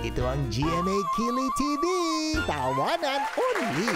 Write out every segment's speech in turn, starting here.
Ito ang GMA Kili TV. Tawanan only.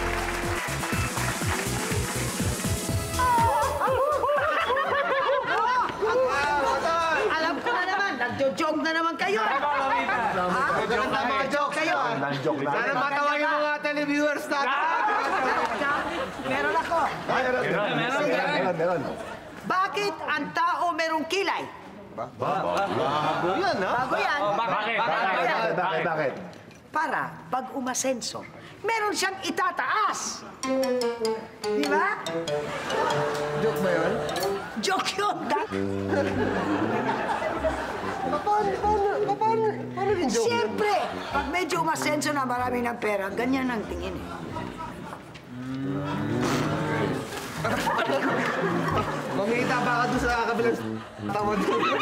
Alam ko na naman, nagjo-joke na naman kayo. Mga joke kayo. Sana matawa yung mga televiewers natin. Meron ako. Meron. Bakit ang tao merong kilay? Bago yan, ha? Bago yan. Bakit? Para pag umasenso, meron siyang itataas. Di ba? Joke ba yun? Joke yun, Dad. Paano yung joke? Siyempre, pag medyo umasenso na marami ng pera, ganyan ang tingin eh. Mamita ba ka doon sa kabilang tawad?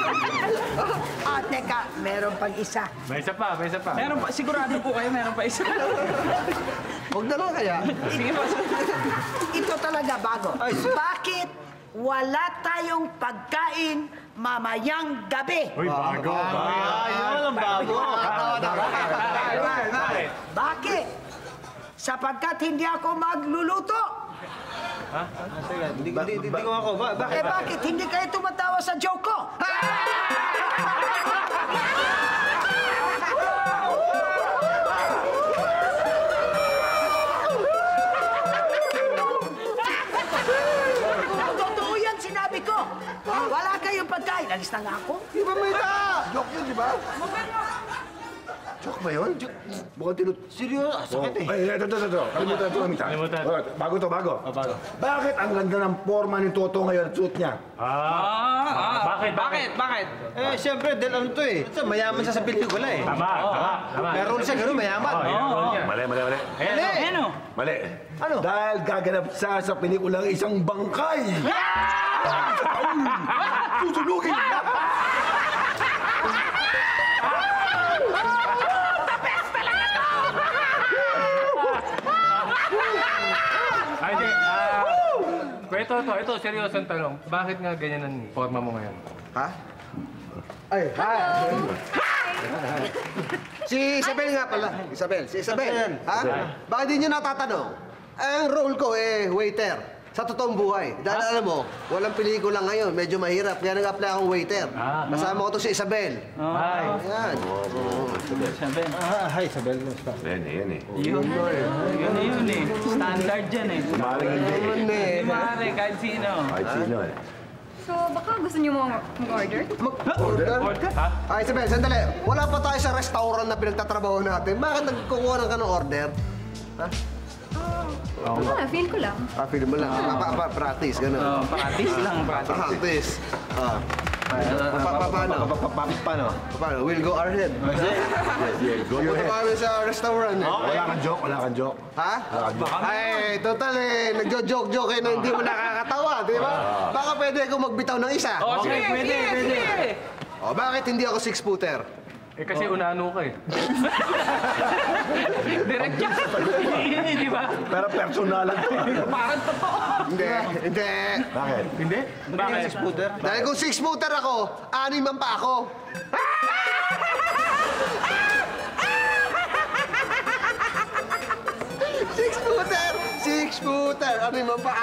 Teka, meron pang isa. May isa pa. Meron pa, sigurado po kayo, meron pa isa. Huwag na lang kaya. Sige pa. Ito talaga bago. Ay, Bakit wala tayong pagkain mamayang gabi? Uy, bago. Yun ang bago. Bakit? Sapagkat hindi ako magluluto. Hindi ko ako. Bakit? Bakit hindi kayo tumatawa sa joke ko? Totoo yan, sinabi ko. Wala kayong pagkain. Alis na nga ako. Di ba may joke yun, di ba? Joke ba yun? Mukhang tinut... Seryoso? Sakit eh. Ay, ito. Kalimutan ito, Mamita. Kalimutan. Bago to, bago. Bago. Bakit ang ganda ng forma ni Toto ngayon at suit niya? Bakit? Eh, siyempre, dahil ano to eh. Mayaman siya sa pelikula eh. Tama. Meron siya gano'n, mayaman. Mali. Ayan, o. Mali. Ano? Dahil gaganap siya sa pelikulang isang bangkay. Susunugin! Ay, di. Ito, seryosong tanong. Bakit nga ganyan ang forma mo ngayon? Ha? Ay, hi. Si Isabel nga pala. Si Isabel. Ha? Bakit di nyo natatanong? Ang role ko waiter. Sa totoong buhay. Dahil alam mo, walang pelikula ngayon. Medyo mahirap. Kaya nag-apply akong waiter. Kasama ko to si Isabel. Ay. Ayan. Sabi. Hi, Isabel. Yan eh. Yun eh. Standard yan eh. Maring hindi. Hindi maaari kahit sino. Kahit sino eh. So, baka gusto niyo mo mag-order? Order? Ah, Isabel, sandali. Wala pa tayo sa restaurant na pinagtatrabaho natin. Bakit nagkukuha ka ng order? Ha? Feel ko lang. Ah, film mo lang. Practice, gano'n. Practice lang, practice. Practice. Paano? We'll go ahead. Go Punta ahead. kami sa restaurant. Wala kang joke. Ha? Ay, total eh. Nagjo-joke na hindi mo nakakatawa, di ba? Baka pwede ako magbitaw ng isa. Sige, pwede. O, bakit hindi ako six-footer? Eh, kasi unano ka eh. Direct yan. Di ba? Pero personalan to. Parang totoo. Hindi. Bakit? Hindi? Bakit? Dahil kung six-footer ako, animan pa ako. Six-footer, animan pa.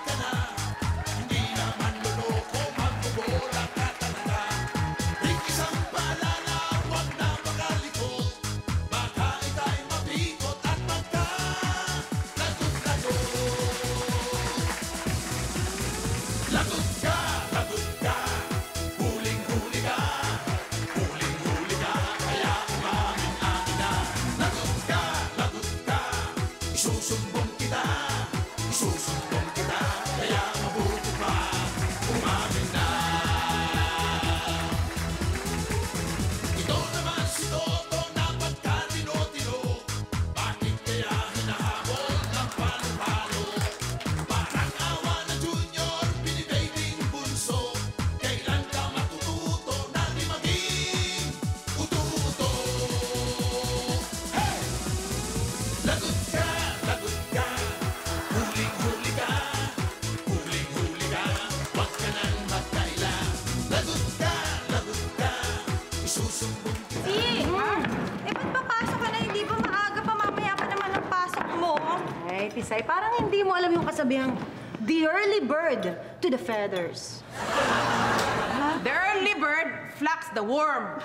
Ricky San Isay, parang hindi mo alam yung kasabihang, the early bird to the feathers. The early bird flocks the worm.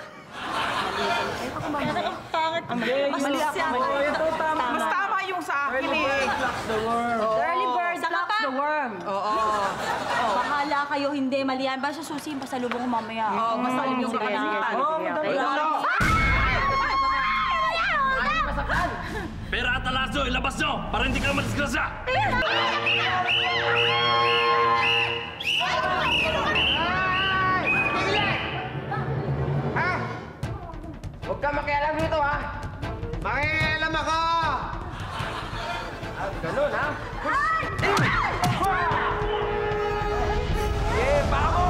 Mali ako. Mas tama yung sa akin eh. The early bird flocks the worm. Oo. Bahala kayo, hindi. Mali yan. Basta susihin pa sa lubong ko mamaya. Oo, mas alam yung sa kanya. Pera at alaso, ilabas nyo para hindi ka madisgrasya! Ha? Huwag ka makialam dito, ha? Makialam ako! Ganun, ha? Eh, bako!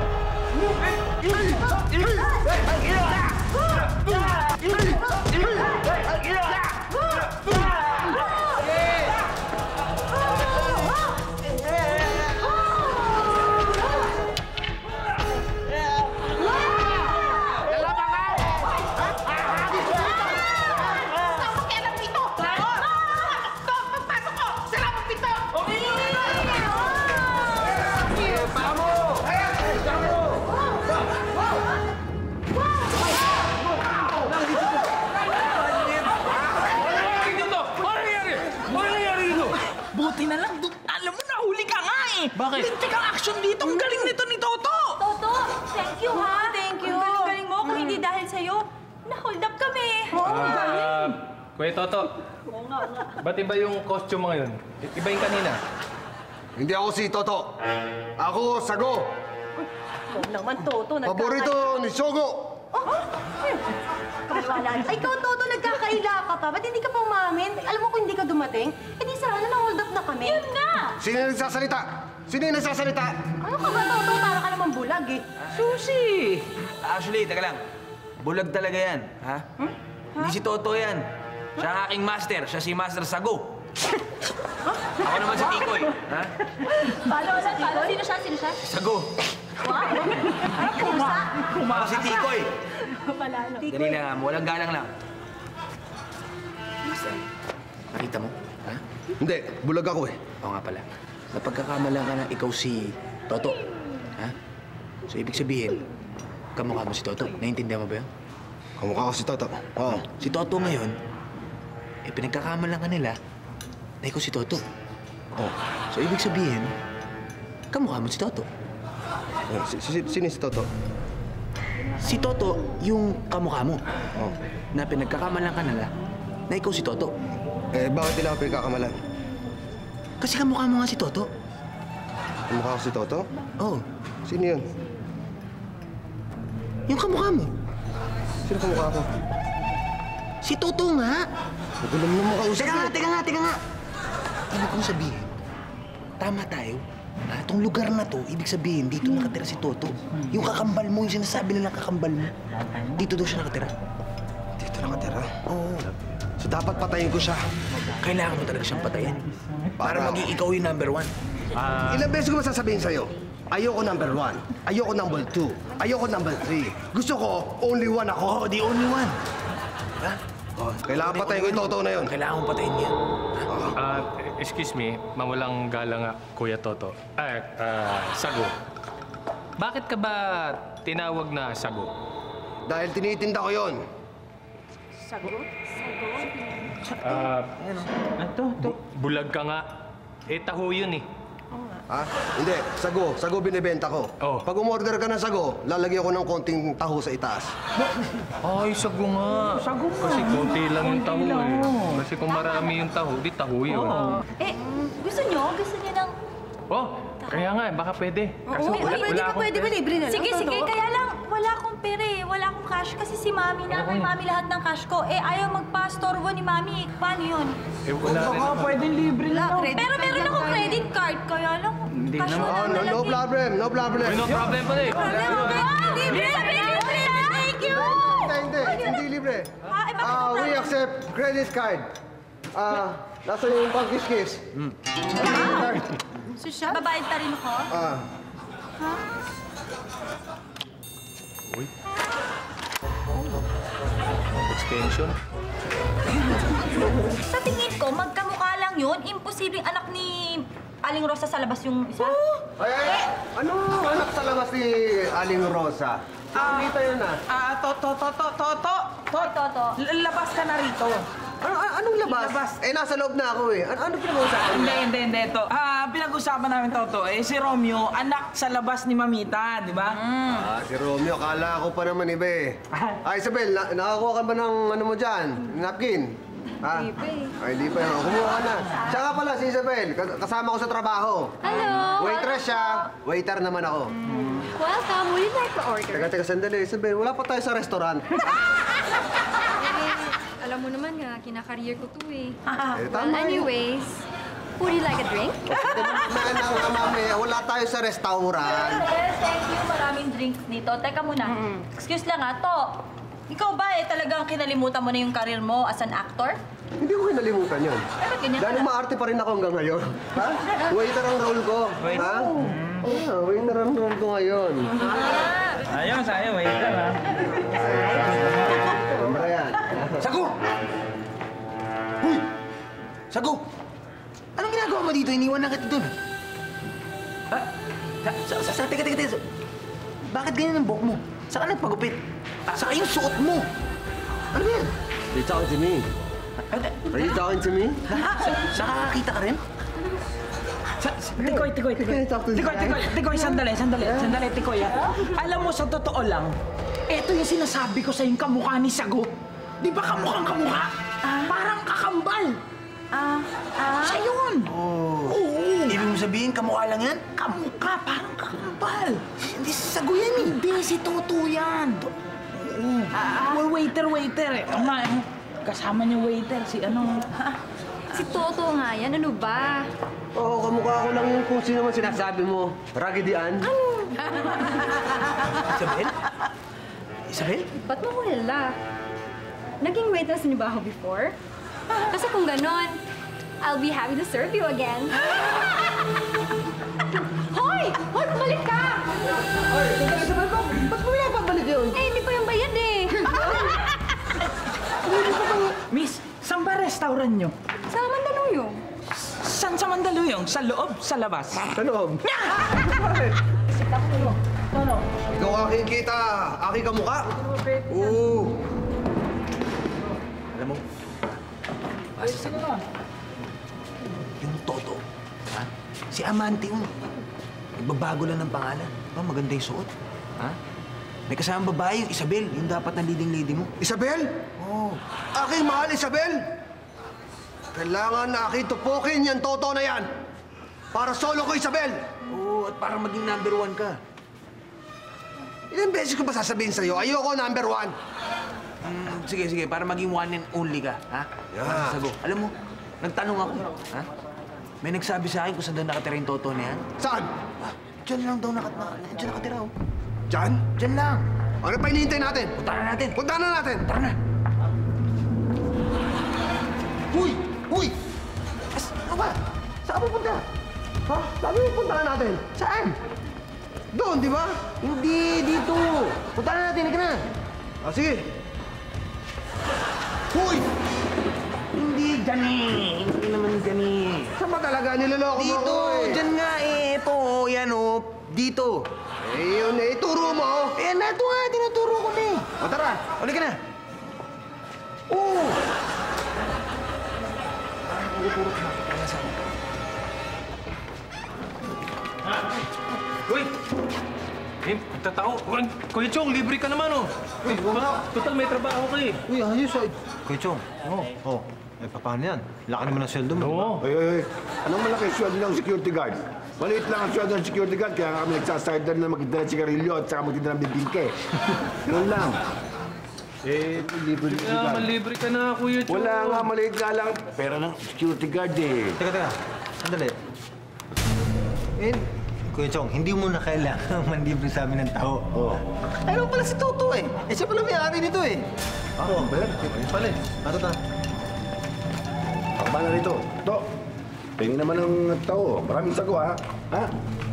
Buti na lang, alam mo, nahuli ka nga eh. Bakit? Lintik ang action dito. Ang galing nito ni Toto. Toto, thank you ha. Thank you. Ang galing mo. Kung hindi dahil sa'yo, na-hold up kami. Kuya Toto, ba't iba yung costume mo ngayon? Iba yung kanina. Hindi ako si Toto. Ako, Sago. Huwag naman, Toto. Paborito ni Sogo. Ay, ikaw, Toto, nagkakaila ka pa. Ba't hindi ka pa umamin? Alam mo kung hindi ka dumating, edi sana na-hold up na kami. Yun nga. Sino yung nagsasalita? Sino yung nagsasalita? Ano ka ba, Toto? Para ka naman bulag eh. Susi! Actually, teka lang. Bulag talaga yan, ha? Hindi si Toto yan. Siya ang aking master. Siya si Master Sago. Ako naman si Tikoy, ha? Follow. Sino siya? Sino siya? Sago. Ako si Tikoy. Dali lang, walang galang lang. Master, nakita mo, ha? Hindi, bulag ako eh. Oo nga pala. Napagkakamalan ka na ikaw si Toto, ha? So, ibig sabihin, kamukha mo si Toto. Naiintindihan mo ba yun? Kamukha ko si Toto. Oo. Si Toto ngayon, pinagkakamalan ka nila na ikaw si Toto. Oh. So, ibig sabihin, kamukha mo si Toto. Sino si Toto? Si Toto, yung kamukha mo. Oh. Na pinagkakamalan ka nila na ikaw si Toto. Eh, bakit nila ako pinagkakamalan? Kasi kamukha mo nga si Toto. Kamukha ko si Toto? Oo. Sino yun? Yung kamukha mo. Sino kamukha ko? Si Toto nga. Nagulam na mo kausap eh. Teka nga. Ibig kong sabihin, tama tayo. Itong lugar na to, ibig sabihin, dito nakatira si Toto. Yung kakambal mo, yung sinasabi nilang kakambal mo, dito daw siya nakatira. Dito nakatira? Oo. So dapat patayin ko siya. Kailangan mo talaga siyang patayin. Para maging ikaw yung number 1. Ilang beses ko masasabihin sa'yo, ayoko number 1, ayoko number 2, ayoko number 3. Gusto ko, only 1 ako. Oo, the only one. Ha? Oh, kailangan patayin ko yung Toto na yun. Kailangan mo patayin yan. Excuse me, mawalang galang nga, Kuya Toto. Sago. Bakit ka ba tinawag na Sago? Dahil tinitinda ko yun. Bulag ka nga. Taho yun eh. Ha? Hindi, sago. Sago binibenta ko. Oh. Pag umorder ka ng sago, lalagyan ko ng konting taho sa itaas. Ay, sago nga. Sago nga. Kasi konti lang yung taho eh. Kasi kung marami yung taho, di taho yun. Gusto nyo? Gusto nyo ng... Oh, kaya nga, baka pwede. Kaso Pwede ka, pwede ba libre na lang? Sige, Toto? kaya lang, wala akong pera eh. Wala akong cash kasi si Mami na kay Mami lahat ng cash ko. Ayaw magpa-storbo ni Mami. Paano yun? Wala rin naman. Pwedeng libre lang. Pero meron akong credit card. Kaya lang, cash Oh, wala na no problem, no problem. No problem pa eh. Libre! Thank you! Hindi libre. Bakit We accept credit card. Nasa yung pang-kiss-kiss. Babayad pa rin ako? Extension. Sa tingin ko, magkamukha lang yun? Imposibleng anak ni Aling Rosa sa labas yung isa? Ano anak sa labas ni Aling Rosa? Dito yun Toto. Labas ka na rito. Anong labas? Nasa loob na ako eh. Ano pinag-uusapan niyo? Hindi. Pinag-usapan namin, Toto, si Romeo, anak sa labas ni Mamita, di ba? Si Romeo, kala ko pa naman iba eh. Isabel, nakakuha ka ba ng ano mo dyan? Napkin? Hindi pa eh. Ay, hindi pa yun. Kumuha ka na. Siya nga pala, si Isabel. Kasama ko sa trabaho. Hello! Waitress siya. Waiter naman ako. Welcome! Would you like to order? Teka, sandali. Isabel, wala pa tayo sa restaurant. Alam mo naman nga, kinakareer ko to eh. Tama yun. Anyways, would you like a drink? Mamaya, wala tayo sa restaurant. Yes, thank you. Maraming drinks dito. Teka muna. Excuse lang to. Ikaw ba talagang kinalimutan mo na yung career mo as an actor? Hindi ko kinalimutan yun. Ba't ganyan Dahil ka na? maarte pa rin ako hanggang ngayon. Ha? Waiter ang role ko. Ha? Waiter ang role ko ngayon. Ayos, waiter, ha? Siyempre yan. Sago! Huy! Sago! Anong ginagawa mo dito? Iniwan na kita dun. Teka. Bakit ganyan ang buhok mo? Saan ka nagpagupit? Saan yung suot mo? Ano yan? Are you talking to me? Are you talking to me? Nakakakita ka rin? Tikoy, sandali, Tikoy, ha? Alam mo, sa totoo lang, eto yung sinasabi ko sa yung kamukha ni Sago. Di ba kamukhang kamukha? Parang kakambal. Siya yun. Ibig mo sabihin, kamukha lang yan? Kamukha, parang kakambal. Hindi si Sago yan eh. Hindi, si Toto yan. Waiter. Ito nga, kasama niya waiter, si ano. Si Toto nga yan, ano ba? Oo, kamukha ko lang yung kung sino man sinasabi mo. Raggedy Ann. Isabel? Ba't mo wala? Naging waitress niyo ba ako before? Kasi kung ganon, I'll be happy to serve you again. Hoy! Hoy, bumalik ka! Ba't mo yan pabalik yun? Eh, hindi pa yung bayad eh. Miss, saan ba restaurant nyo? Sa Mandaluyong. Saan sa Mandaluyong? Sa loob, sa labas? Sa loob. Ikaw aking kita, aking kamukha. Oo. Alam mo, yung Toto, ha? Si Amante yun. Nagbabago lang ng pangalan. Maganda yung suot. Ha? May kasamang babae, yung Isabel. Yung dapat na leading lady mo. Isabel? Oo. Aking mahal, Isabel! Kailangan na aking tupukin yung Toto na yan. Para solo ko, Isabel! Oo, at para maging number 1 ka. Ilang beses ko ba sasabihin sa'yo, ayoko number 1. Sige, para maging one and only ka, ha? Yeah. Sago, alam mo, nagtanong ako, ha? May nagsabi sa akin kung saan daw nakatira yung Toto na yan. Saan? Diyan lang daw diyan nakatira, oh. Diyan? Diyan lang. Ano pa hinihintay natin? Punta na natin. Punta na natin! Tara na. Uy! Ano ba? Saan pupunta? Ha? Sabi mo punta na natin. Saan? Doon, di ba? Hindi, dito. Punta na natin, halika na. Sige. Uy! Hindi, dyan eh. Hindi naman dyan eh. Saan ba talaga? Niloloko mo Dito, ako eh. dyan nga eh. Ito, yan oh. Dito. Eh, yun eh. Turo mo. Eh, nato nga, tinuturo ko na eh. O tara. Uli ka na. Oo. Uy! Tatao. Kuya Chong, libre ka naman, oh. Uy, total may trabaho ka eh. Uy, ayos ay. Kuya Chong. Oh. Eh, paano yan? Laki naman ang sweldo mo. Oo. Ay. Anong malaki sweldo ng security guard? Maliit lang ang sweldo ng security guard, kaya kami nagsasayad na magtinda ng sigarilyo at saka magtinda ng bibingke. Ganun lang. Eh, libre ka na, Kuya Chong. Wala nga, maliit nga lang. Pera ng security guard eh. Teka. Sandali. Eh, Kuya Chong, hindi mo na kailangan manlibre sa amin ng tao. Oo. Ano pala si Toto eh? Eh, siya pala may-ari nito eh. Oo, Ber. Pala, ato ta. Pakba na rito. To. Tingin naman ng tao. Maraming sago, ha? Ha?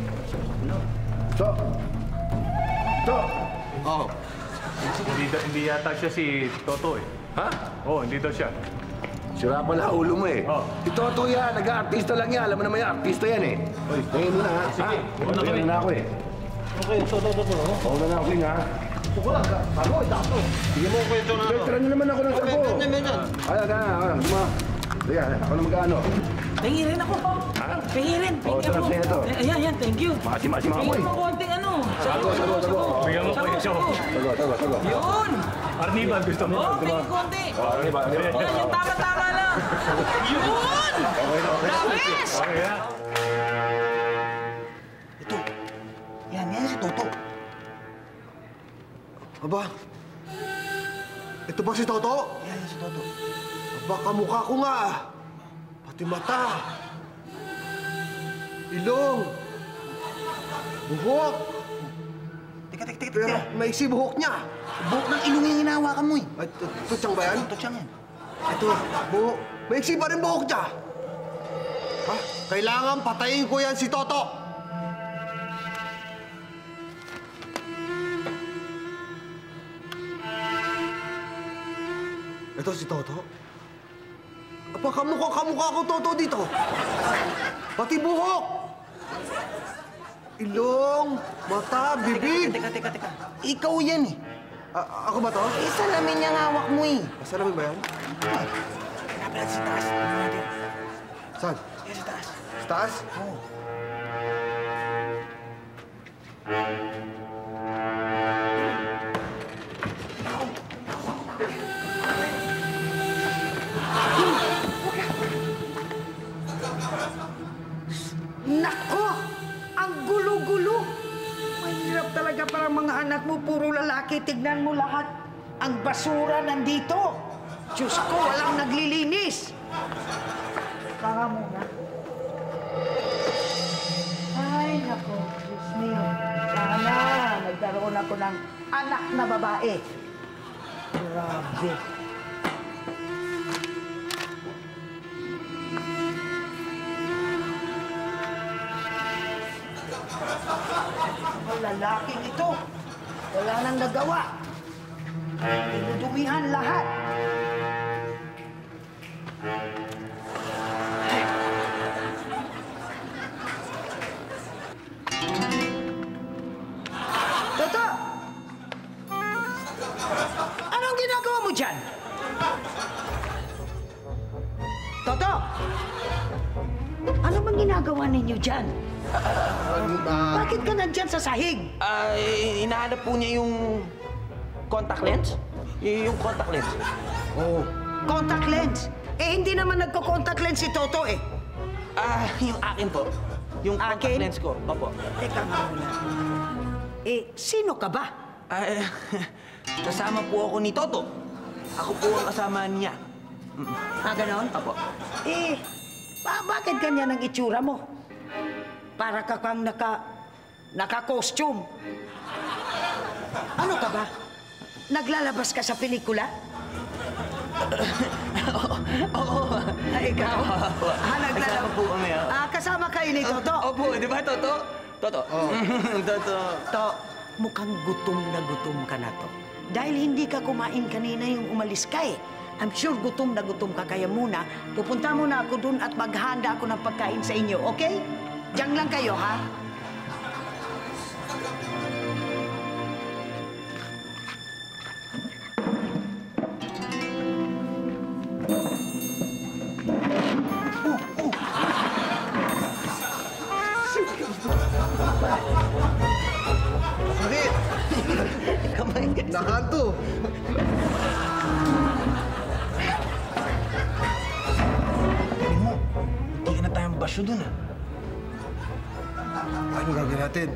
To. Hindi yata siya si Toto eh. Ha? Oo, hindi daw siya. Sira pala ulo mo eh. Si Toto yan, nag-aartista lang yan. Alam mo naman yan, artista yan eh. Uy, tingin mo na ha. Sige, tingin na ako eh. Okay, Toto. Oo na ako ha. Ako lang, bago, dato. Sige mo, kwento na ako. Tira naman ako ng sapo. Ayan. Sige, ako na mag-ano. Tingin rin ako po. Tingin rin. Oo, sarap sa'yo ito. Ayan, thank you. Masi-masi mga Tingin mo konting ano. Sago. Bigyan mo kayo siya. Sago. Yun! Arnibal, gusto mo? Oo, tingin konti. Arnibal. Yan, yung tama-tama lang. Yun! Labis! Okay, ha? Yan si Toto. Aba, ito ba si Toto? Yan si Toto. Aba, kamukha ko nga. Pati mata. Ilong. Buhok. Teka. Pero maiksi buhok niya. Buhok ng ilong yung hinahawakan mo eh. Ay, tutsang ba yan? Tutsang yan. Ito, buhok. Maiksi pa rin buhok niya. Ha? Kailangan patayin ko yan si Toto. Ito si Toto? Apa, kamukha ko Toto dito. Pati buhok. Ilong, mata, bibig. Teka. Ikaw yan eh. Ako ba to? Salamin niyang hawak mo eh. Salamin ba yan? Dapat sa taas. Saan? Sa taas. Sa taas? Oo. Nako! Ang gulo-gulo! Mahirap talaga parang mga anak mo, puro lalaki. Tignan mo lahat. Ang basura nandito. Diyos ko, walang naglilinis. Tanga muna. Ay, nako. Diyos niyo. Sana nagkaroon ako ng anak na babae. Grabe. Ang lalaking ito, wala nang nagawa. Dinudumihan lahat. Toto! Anong ginagawa mo dyan? Toto! Ano bang ginagawa ninyo dyan? Bakit ka nandyan sa sahig? Hinahanap po niya yung contact lens. Yung contact lens. Oh. Contact lens? Eh, hindi naman nagko-contact lens si Toto eh. Yung akin po. Yung contact Akin? lens ko. Opo. Teka nga muna. Eh, sino ka ba? Kasama po ako ni Toto. Ako po ang kasama niya. Ganon? Opo. Eh, bakit ganyan ang itsura mo? Para ka kang naka-costume. Ano ka ba? Naglalabas ka sa pelikula? Oo. Ikaw? Naglalabas? Kasama po kami. Kasama kayo ni Toto? Opo, di ba, Toto? Toto. Toto. To, mukhang gutom na gutom ka na to. Dahil hindi ka kumain kanina yung umalis ka eh. I'm sure gutom na gutom ka, kaya muna, pupunta muna ako dun at maghanda ako ng pagkain sa inyo, okay? Diyan lang kayo, ha? Sakit! Kamay ka. Nakanto! Galing mo. Hindi na tayong basyo dun, ah. Ano gagawin natin?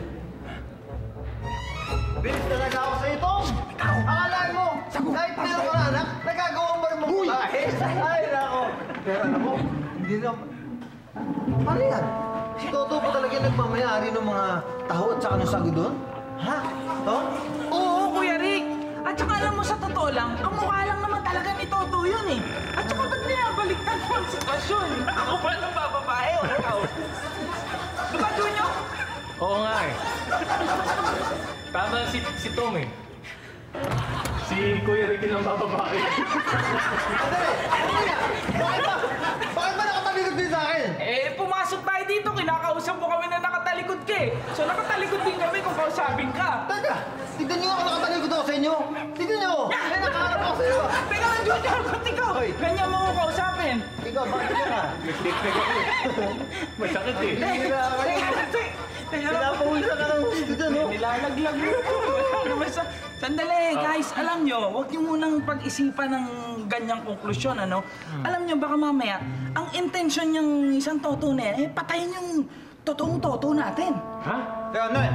Bilis talaga ako sa ito! Akalaan mo, kahit meron ka na anak, nagagawa mo rin mong babae. Ay, nako. Pero alam mo, hindi na... Ano yan? Si Toto pa talaga nagmamayari ng mga taho at saka ng sago doon? Ha? To? Oo, Kuya Rick. At saka alam mo, sa totoo lang, kamukha lang naman talaga ni Toto yun eh. At saka ba't binabaliktad mo ang sitwasyon? Ako ba nang bababae o ikaw? Diba, Junior? Oo nga eh. Tama si Tom eh. Si Kuya Ricky lang bababae. Ano yan? Bakit So nakatalikod din kami kung kausapin ka. Teka, tignan niyo ako nakatalikod ako sa inyo. Tignan niyo. Ay, nakaharap ako sa iyo. Teka lang, Junior, ba't ikaw? Ganyan mo ko kausapin. Ikaw, bakit ka? Masakit eh. Pinapawisan ka ng gusto dyan, no? Nilalaglag mo. Basta, sandali, guys. Alam nyo, huwag nyo munang pag-isipan ng ganyang konklusyon, ano? Alam nyo, baka mamaya, ang intensyon ng isang toto na yan, patayin yung totoong toto natin. Ha? Kaya, Noel.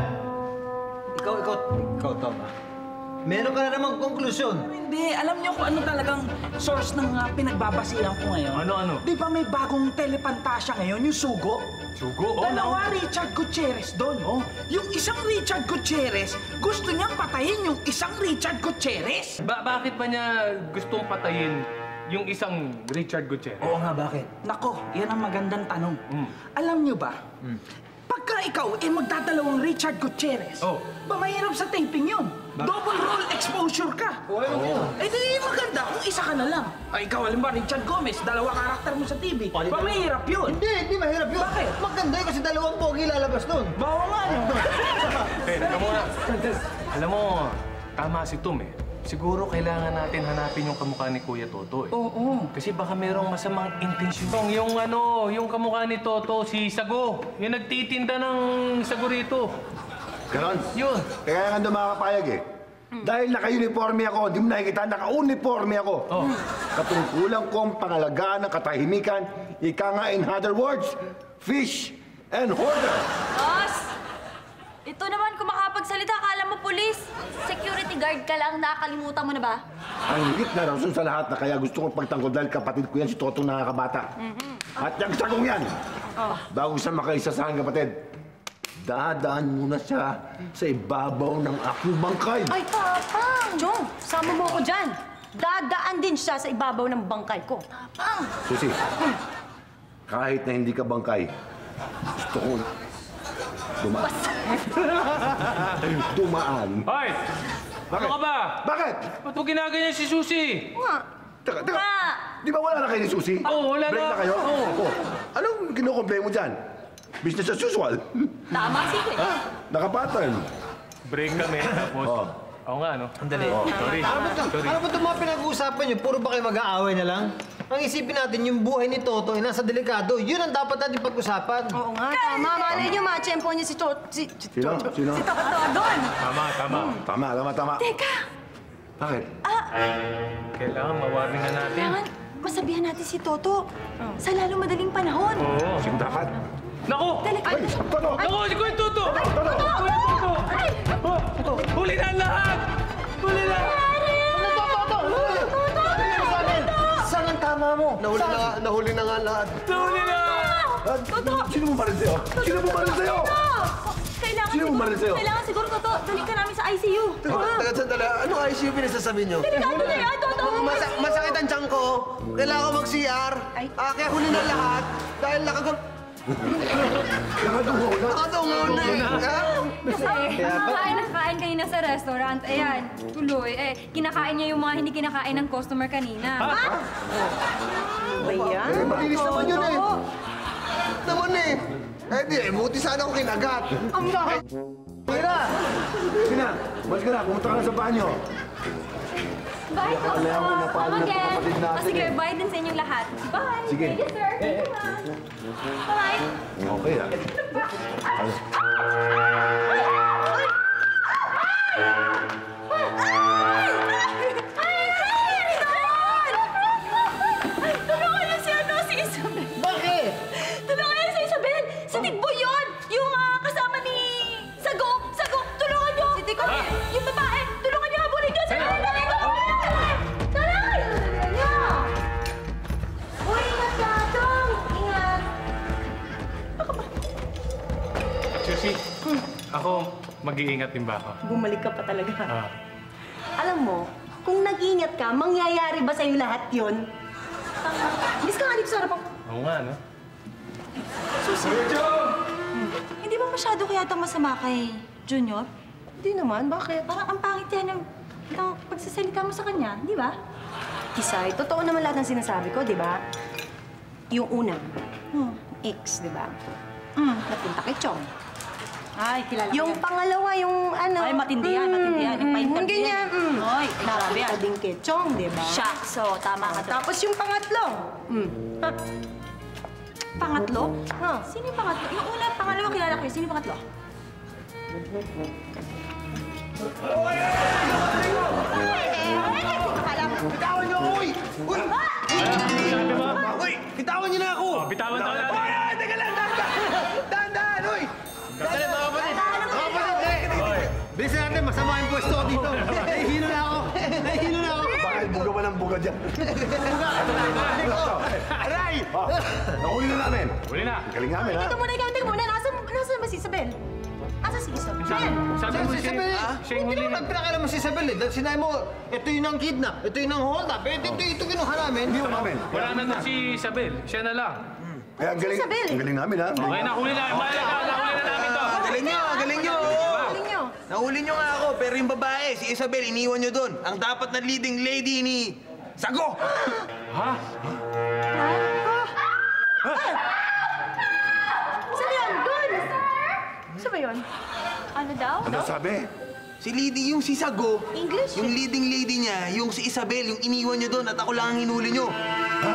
Ikaw, Tom, ha? Meron ka na namang konklusyon. Hindi, alam niyo kung ano talagang source ng pinagbabasihan ko ngayon? Ano? Di ba may bagong telepantasya ngayon, yung sugo? Sugo? Dalawa Richard Gutierrez doon, oh. Yung isang Richard Gutierrez, gusto niyang patayin yung isang Richard Gutierrez. Bakit ba niya gustong patayin yung isang Richard Gutierrez? Oo nga, bakit? Nako, yan ang magandang tanong. Alam niyo ba, pagka ikaw magdadalawang Richard Gutierrez, ba mahirap sa taping yun? Double role exposure ka. Eh di maganda kung isa ka na lang. Ay, ikaw halimbawa Richard Gomez, dalawa karakter mo sa TV. Ba mahirap yun? Hindi mahirap yun. Bakit? Maganda yun kasi dalawang pogi lalabas doon. Bawa nga yun. Teka muna. Alam mo, tama si Tom eh. Siguro kailangan natin hanapin yung kamukha ni Kuya Toto eh. Oo. Kasi baka merong masamang intensyon. Yung kamukha ni Toto, si Sago. Yung nagtitinda ng sago rito. Ganon? Yun. Kaya nga makakapayag eh. Dahil naka-uniforme ako, di mo nakikita, naka-uniforme ako. Katungkulan ko ang pangalagaan ng katahimikan, ika nga in other words, fish and hoarder. Boss! Ito naman, kung makapagsalita, akala mo pulis. Security guard ka lang, nakakalimutan mo na ba? Ang higit na rason sa lahat na kaya gusto kong pagtanggol dahil kapatid ko yan, si Totong nakakabata. At yung sagong yan, bago siya makaisasahan kapatid, dadaan muna siya sa ibabaw ng aking bangkay. Ay, Tapang! Jong, sama mo ko dyan. Dadaan din siya sa ibabaw ng bangkay ko. Tapang! Susi, kahit na hindi ka bangkay, gusto kong dumaan. Dumaan. Hoy! Ano ka ba? Bakit? Ba't mo ginaganyan si Susi? Teka. Di ba wala na kayo ni Susi? Oo, wala Break na. na kayo? Oo. Anong kinukomplain mo dyan? Business as usual. Tama si Kuya. Naka-pattern. Break kami, tapos... Oo nga, no? Andali. Sorry. Ano ba itong mga pinag-uusapan niyo? Puro ba kayo mag-aaway na lang? Ang isipin natin, yung buhay ni Toto ay nasa delikado. Yun ang dapat natin pag-usapan. Oo nga, tama. Malay niyo, matsyempo niya si Toto. Sino? Si Toto doon. Tama. Teka! Bakit? Kailangan mawarningan natin. Kailangan masabihan natin si Toto sa lalo madaling panahon. Oo. Sino dapat? Naku! Ay, Toto! Naku, si Kuya Toto! Kuya Toto! Huli na ang lahat! Huli na! Saan ang tama mo? Nahuli na nga lahat. Huli na! Sino mo baril sa'yo? Sino mo baril sa'yo? Sino mo baril sa'yo? Kailangan siguro, Toto, dali ka namin sa ICU. Teka, sandali. Anong ICU pinagsasabi niyo? Delikado na yan, Toto! Masakit ang tiyan ko. Kailangan ko mag-CR. Kaya huli na lahat. Dahil Nakatungaw na eh. Kasi nakakain kanina sa restaurant. Ayan, tuloy. Kinakain niya yung mga hindi kinakain ng customer kanina. Ayan. Malinis naman yun eh. Naman eh. Buti sana akong kinagat. Sige na, mas ka na, pumunta ka na sa banyo. Bye, Toto! Alam mo, napaalam Come na again! kapatid natin Sige, eh. bye din sa inyong lahat. Bye! Sige. Thank you, sir. Thank you, ma'am. Bye! Okay ah. Tulungan niyo si Isabel. Bakit? Tulungan niyo si Isabel. Si Tigboy yun. Yung kasama ni Sago. Tulungan niyo. Si Tigboy. Yung babae. Tulungan niyo habulin niyo. Dali! Uy, ingat ka, Jong! Ingat! Susi, ako mag-iingat din ba ako? Bumalik ka pa talaga. Alam mo, kung nag-ingat ka, mangyayari ba sa'yo lahat yun? Bilis ka nga dito sa harapan ko. Oo nga, no? Susi. Hindi ba masyado kaya itong masama kay Junior? Hindi naman, bakit? Parang ang pangit yan ng pagsasalita mo sa kanya, di ba? Kisay, totoo naman lahat ng sinasabi ko, di ba? Yung una, ex, di ba? Napunta kay Chong. Ay, kilala Yung pangalawa, yung ano... Ay, matindi yan, matindi yan. Ipa-interview ganyan. yan. Ay, grabe yan. Pwedeng kechong, di ba? Shucks, so tama ka doon. Tapos yung pangatlo. Ha? Pangatlo? Ha? Sino yung pangatlo? Yung una, pangalawa kilala ko yun. Sino yung pangatlo? Bitawan niyo ako, uy! Uy! Sabi mo? Uy! Bitawan niyo na ako! Bitawan daw natin. Uy! Teka lang! Dahan-dahan! Uy! Dahan-dahan, mga kapatid! Mga kapatid! Bilisan natin, masama yung pwesto ko dito. Nahihilo na ako! Nahihilo na ako! Bakit buga ba ng buga dyan? Aray! Nahuli na namin. Huli na. Galing namin, ha? Teka muna. Nasaan ba si Isabel? Asa si Isabel? Sabi mo Si Isabel, siya yung hindi huli. naman pinakailan mo si Isabel eh. Dahil sinabi mo, ito yung ang kidnap, ito yung ang hold up, ito kinuha namin. Hindi mo namin. Wala na doon si Isabel. Siya na lang. Kaya ang galing. Isabel. Ang galing namin, ha? Okay na, huli na. Mahalaga, nahuli na namin to. Galing nyo, galing nyo. Galing nyo. Nahuli nyo nga ako, pero yung babae, si Isabel, iniwan nyo doon. Ang dapat na leading lady ni Sago. Ha? Saan yun? Doon! Saan ba yun? Ano daw? Ano sabi? Si lady, yung si Sago. English? Yung leading lady niya, yung si Isabel, yung iniwan nyo doon at ako lang ang hinuli nyo. Ha?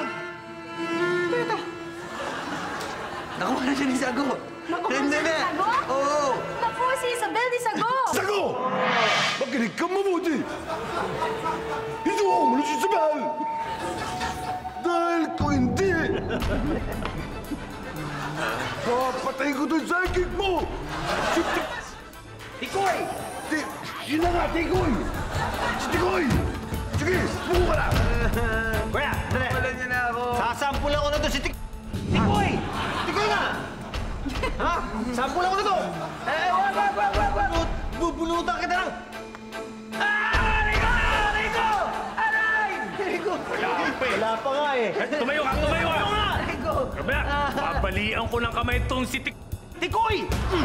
Nakuha na siya ni Sago. Nakuha Ganda siya ni na. Sago? Oo. Naku, si Isabel di Sago! Sago! Makinig ka mabuti! Ito ako mula si Isabel! Dahil kung hindi, papatayin ko doon sa ikik mo! Si Tikoy! Yun na nga, Tikoy! Si Tikoy! Sige, buko ka na! Kuya, dali! Wala niya na ako. Sasampul ako na doon si Tikoy! Tikoy nga! Ha? Sampul ako na doon! Wag! Bubunutan kita lang! Wala pa nga eh. Tumayo ka! Tumayo ka! Kabaya, babalian ko ng kamay itong si Tikoy!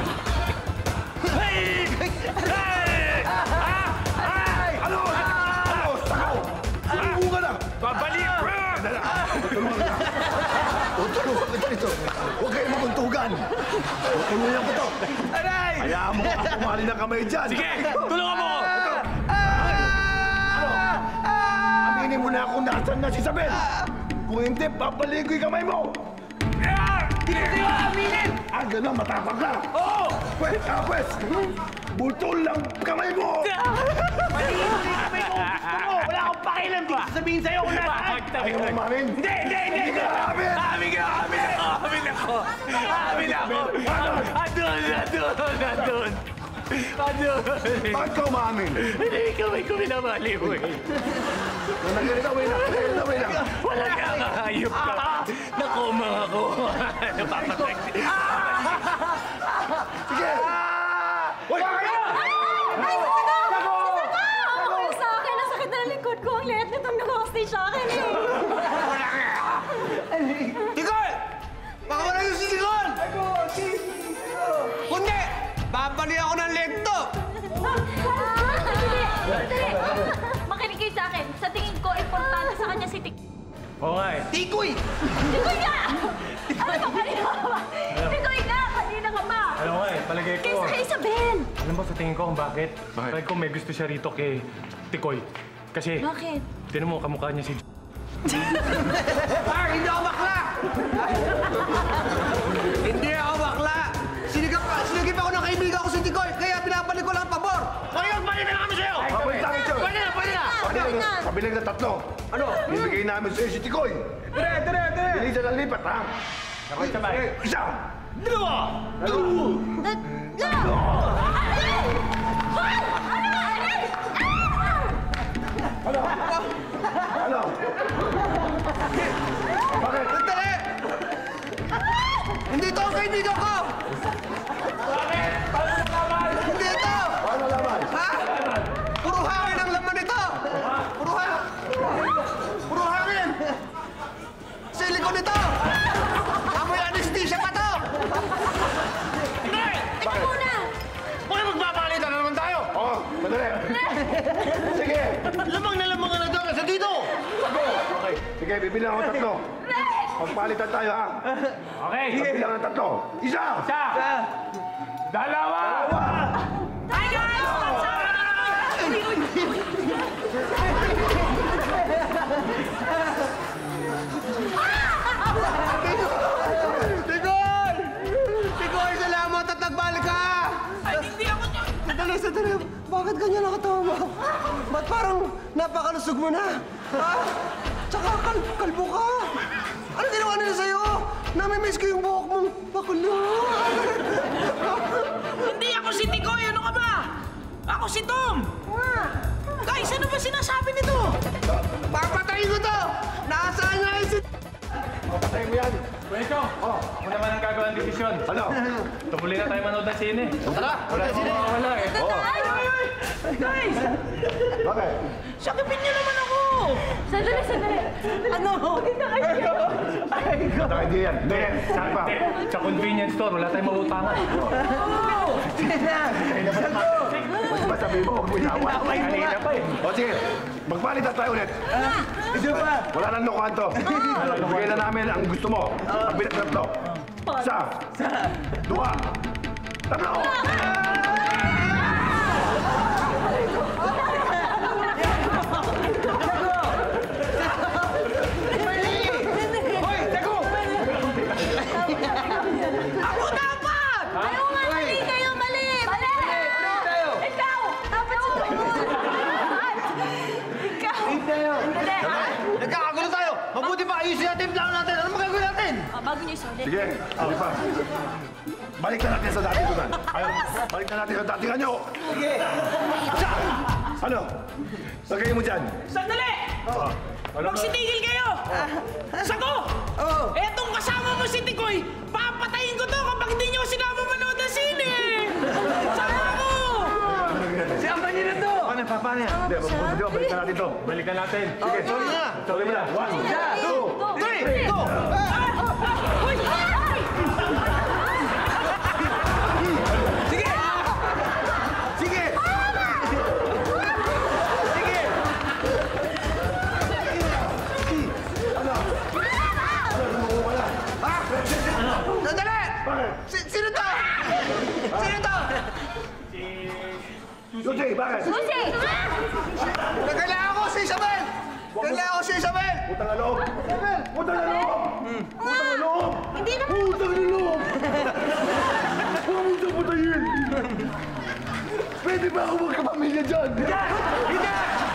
Hey! Hey! Ano? Ano? Sago! Buko ka na! Babalian ko! Tulungan kita dito. Huwag kayo maguntugan. Tulungan ko to. Aray! Hayaan mo ako kumali ng kamay dyan. Sige! Tulungan mo ko! Aminin mo na kung nasan na si Isabel. Kung hindi, papaligo yung kamay mo. Hindi ko aminin! Gano'n, matapang ka. Oo! Pwes, pwes. Bultol lang kamay mo. Hindi kami kung gusto mo! Wala akong pakialam! Di ko sabihin sa'yo kung nasaan! Ayaw mo mamin? Hindi! Hindi ka amin. Amin ako! Amin ako! Andun! Bakit ka umamin? Hindi kami minamaliw eh. Nagkalitawin na. Wala ka nga hayop ka. Nakumang ako. Napapatay. Sige. Uy! Ay, Sago! Ay, sa akin, ang sakit na ng likod ko. Ang liit nitong nag-hostage sa akin eh. Tigol! Baka wala yung sisikol! Kundi! Babali ako ng legto! Hindi! Makinig kayo sa akin. Sa tingin ko, importante sa kanya si Tik. Oo nga eh. Tikoy! Tikoy nga! Ano ba? Kanina ka ba? Tikoy nga! Kanina ka ba? Ano nga eh, palagay ko. Kaysa kay Isabel! Alam mo sa tingin ko kung bakit? Bakit? Palagay ko may gusto siya rito kay Tikoy. Kasi, Bakit? tinan mo kamukha niya si Hindi ako bakla! Hindi ako bakla! Sinigip ako ng kaibigan ko si Tikoy, kaya pinapalik ko lang ang pabor! Ngayon, balik na kami sa'yo! Pabalik tayo dyan. Pwede na! Kabilang na tatlo. Ano? Bibigay namin sa'yo si Tikoy. Dire! Bilisan ang lipat, ha? Sabay. Isa! Dalawa! Ano? Bakit? Sandali! Hindi ito ang kaibigan ko! Hindi ito! Paano laman? Ha? Puro hangin ang laman nito! Puro hangin! Silikon nito! Amoy anesthesia pa to! Teka muna! Bakit magpapalitan na naman tayo? Oo, madali. Sige. Lamang na ka na doon sa dito! Okay. Sige, bibilang ako tatlo. Pagpalitan tayo, ha? Okay. Bibilang ng tatlo. Isa! Isa! Dalawa! Hi guys! Tikoy! Tikoy, salamat at nagbalik ka! Ay, hindi ako... Sandali. Bakit ganyan nakatawa mo? Ba't parang napakalusog mo na? Ha? Tsaka kalbo ka. Ano ginawa nila sa'yo? Namimiss ko yung buhok mong pakulo. Hindi ako si Tikoy! Ano ka ba? Ako si Tom! Guys, ano ba sinasabi nito? Papatayin ko to! Nasaan nga yung si... Papatayin mo yan. Pwede ako naman ang gagawa ng desisyon. Ano? Tumuli na tayo manood ng sine. Tara! Wala eh. Guys! Bakit? Sakipin niyo naman ako! Sandali. Ano? Baka hindi yan. Hindi yan. Saan pa? Sa convenience store, wala tayong mautangan. Mas sabi mo, huwag mo inawa. Kanina pa eh. O sige, magpalit na tayo ulit. Ito pa. Wala nang lokohan to. Bigay na namin ang gusto mo. Ang pinagtatlo. Isa. Dua. Tatlo. Ako dapat! Ayaw nga, mali kayo, mali! Mali! Ikaw! Dapat si Ikaw! Hindi! Nagkakagulo tayo! Mabuti pa, ayusin natin yung plano natin! Ano magagawin natin? Bago niyo isulit. Sige, sige pa. Balik na natin sa dati tunan. Ayaw, balik na natin sa dati kanyo. Sige! Ano? Lagay mo dyan. Sandali! Magsitigil kayo! Sago! Etong kasama mo si Tikoy, papatayin ko to kapag hindi nyo sinama manood ng sine! Sama ko! Siyamba niyo na to! Paano yan? Hindi, balikan natin to. Balikan natin. Sige, sorry na. Sorry mo na. 1, 2, 3, go! Sige! Sige! Sige! Sandali! Sino to? Sino to? Susi, bakit? Susi! Kailangan ko si Isabel! Kailangan ko si Isabel! Utang na loob. Utang na loob. Utang na loob. Hindi na... Utang na loob. Huwag mo siya patayin. Pwede ba ako magkapamilya dyan? Hindi!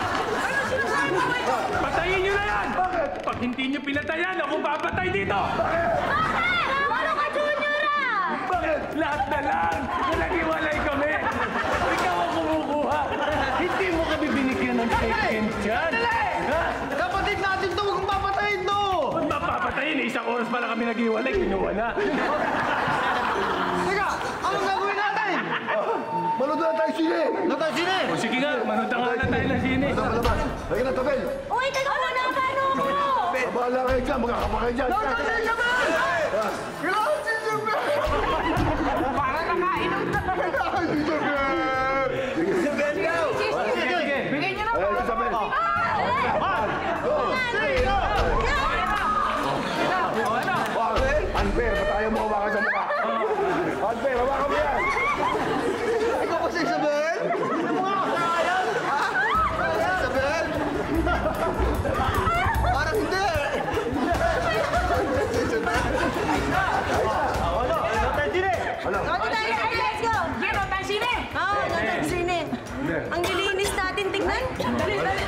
Patayin nyo na yan! Bakit? Pag hindi nyo pinatayan, ako papatay dito! Bakit? Ano ka, Junior ah? Bakit? Lahat na lang! Nalagiwalay kami! Ikaw ang kumukuha! Hindi mo kami binigyan ng second chance! Ha? Kapatid natin to! Huwag mong papatayin to! Ba't mapapatayin? Isang oras pala kami naghiwalay, kinuha na! Teka! Anong gagawin natin? Manood na tayo sine. Ano tayo sine? O sige nga, manood na nga na tayo ng sine! Labas. Lagyan ng tabel. Uy, teka muna, paano mo? Bahala kayo dyan. Magkakama kayo dyan. Para nakainom na talaga! Isabel, go! Sige, bigay niyo na! Ayan, Isabel. 1, 2, 3, go! Unfair, ba't ayaw mo hawakan sa mukha? Unfair, hawakan mo yan! Ikaw ba si Isabel? Ano mo nga kakayan? Ha? Si Isabel? Parang hindi! Si Isabel? Ano? Let's go! Gino, tayo sine! Oo, nandang sine. Ang nilinis natin, tignan. Dali!